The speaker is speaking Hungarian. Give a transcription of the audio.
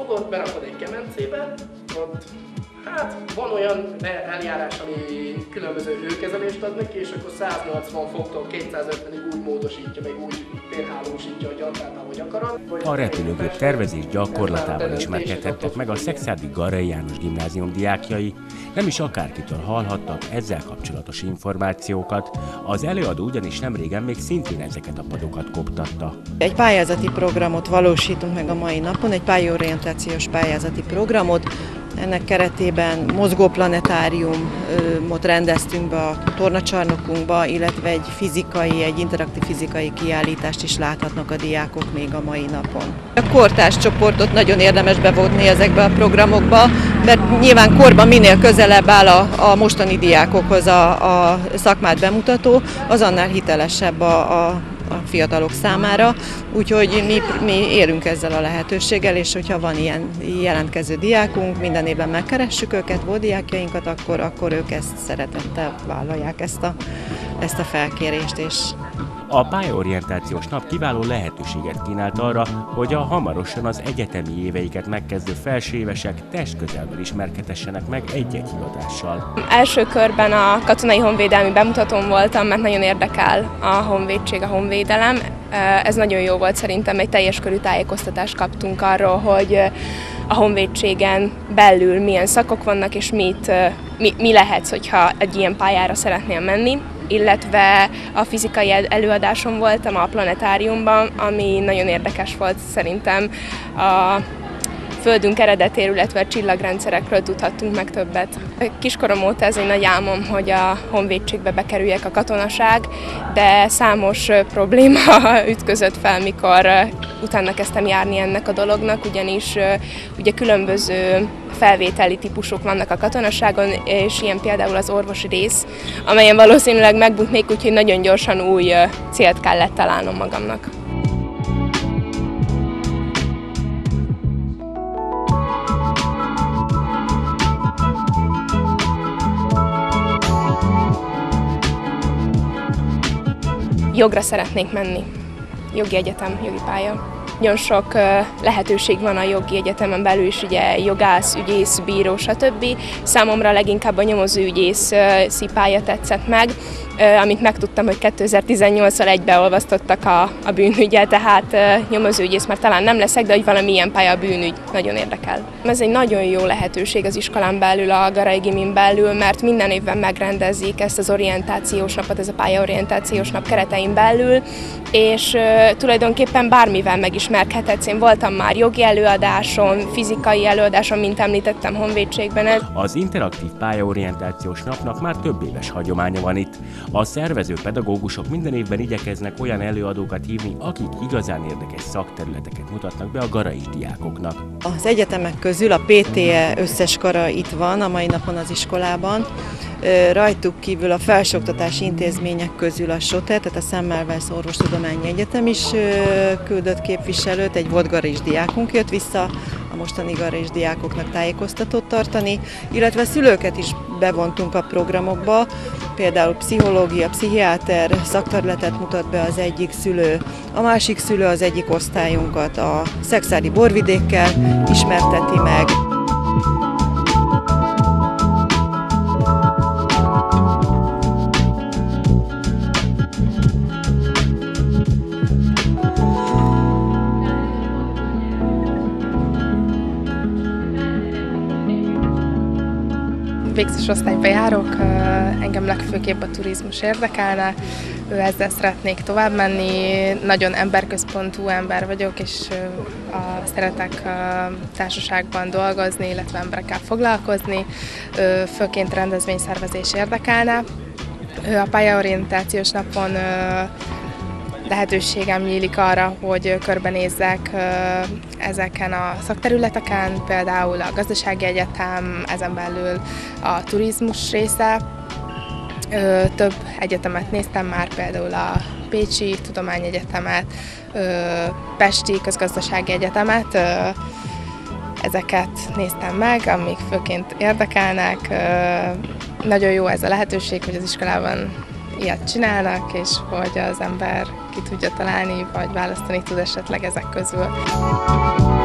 fogod, berakod egy kemencébe, ott hát van olyan eljárás, ami különböző hőkezelést ad neki, és akkor 180 foktól 250-ig úgy módosítja, meg úgy térhálósítja a gyantát, ahogy akarod. A repülőgép tervezés gyakorlatával ismerkedhettek meg a Szekszárdi Garai János Gimnázium diákjai, nem is akárkitől hallhattak ezzel kapcsolatos információkat, az előadó ugyanis nemrégen még szintén ezeket a padokat koptatta. Egy pályázati programot valósítunk meg a mai napon, egy pályaorientációs pályázati programot. Ennek keretében mozgóplanetáriumot rendeztünk be a tornacsarnokunkba, illetve egy interaktív fizikai kiállítást is láthatnak a diákok még a mai napon. A kortárs csoportot nagyon érdemes bevonni ezekbe a programokba, mert nyilván korban minél közelebb áll a mostani diákokhoz a szakmát bemutató, az annál hitelesebb a fiatalok számára, úgyhogy mi élünk ezzel a lehetőséggel, és hogyha van ilyen jelentkező diákunk, minden évben megkeressük őket, volt diákjainkat, akkor ők ezt szeretettel vállalják ezt a felkérést. A pályaorientációs nap kiváló lehetőséget kínált arra, hogy a hamarosan az egyetemi éveiket megkezdő felsőévesek testközelben ismerkedhessenek meg egy-egy hivatással. Első körben a katonai honvédelmi bemutatón voltam, mert nagyon érdekel a honvédség, a honvédelem. Ez nagyon jó volt szerintem, egy teljes körű tájékoztatást kaptunk arról, hogy a honvédségen belül milyen szakok vannak, és mi lehetsz, hogyha egy ilyen pályára szeretnél menni. Illetve a fizikai előadáson voltam a planetáriumban, ami nagyon érdekes volt szerintem. A Földünk eredetéről, illetve a csillagrendszerekről tudhattunk meg többet. Kiskorom óta ez egy nagy álmom, hogy a honvédségbe bekerüljek, a katonaság, de számos probléma ütközött fel, mikor utána kezdtem járni ennek a dolognak, ugyanis ugye különböző felvételi típusok vannak a katonaságon, és ilyen például az orvosi rész, amelyen valószínűleg megbuknék, úgyhogy nagyon gyorsan új célt kellett találnom magamnak. Jogra szeretnék menni. Jogi egyetem, jogi pálya. Nagyon sok lehetőség van a jogi egyetemen belül is, ugye jogász, ügyész, bíró, stb. Számomra leginkább a nyomozóügyészi pálya tetszett meg, amit megtudtam, hogy 2018-al egybeolvasztottak a bűnügyel, tehát nyomozóügyész már talán nem leszek, de hogy valamilyen pálya a bűnügy nagyon érdekel. Ez egy nagyon jó lehetőség az iskolán belül, a Garai Gimin belül, mert minden évben megrendezik ezt az orientációs napot, ez a pályaorientációs nap keretein belül, és tulajdonképpen bármivel megismerkedhetsz. Én voltam már jogi előadáson, fizikai előadáson, mint említettem, honvédségben. Az interaktív pályaorientációs napnak már több éves hagyománya van itt. A szervező pedagógusok minden évben igyekeznek olyan előadókat hívni, akik igazán érdekes szakterületeket mutatnak be a garai diákoknak. Az egyetemek közül a PTE összes kara itt van a mai napon az iskolában. Rajtuk kívül a felsőoktatási intézmények közül a SOTE, tehát a Semmelweis Orvostudományi Egyetem is küldött képviselőt, egy volt garais diákunk jött vissza a mostani garais diákoknak tájékoztatót tartani, illetve szülőket is bevontunk a programokba, például pszichológia, pszichiáter szakterületet mutat be az egyik szülő, a másik szülő az egyik osztályunkat a szekszárdi borvidékkel ismerteti meg. Végzős osztályba járok, engem legfőképp a turizmus érdekelne, ezzel szeretnék tovább menni. Nagyon emberközpontú ember vagyok, és szeretek társaságban dolgozni, illetve emberekkel foglalkozni. Főként rendezvényszervezés érdekelne. A pályaorientációs napon lehetőségem nyílik arra, hogy körbenézzek ezeken a szakterületeken, például a gazdasági egyetem, ezen belül a turizmus része. Több egyetemet néztem már, például a Pécsi Tudományegyetemet, Pesti Közgazdasági Egyetemet. Ezeket néztem meg, amik főként érdekelnek. Nagyon jó ez a lehetőség, hogy az iskolában ilyet csinálnak, és hogy az ember ki tudja találni, vagy választani tud esetleg ezek közül.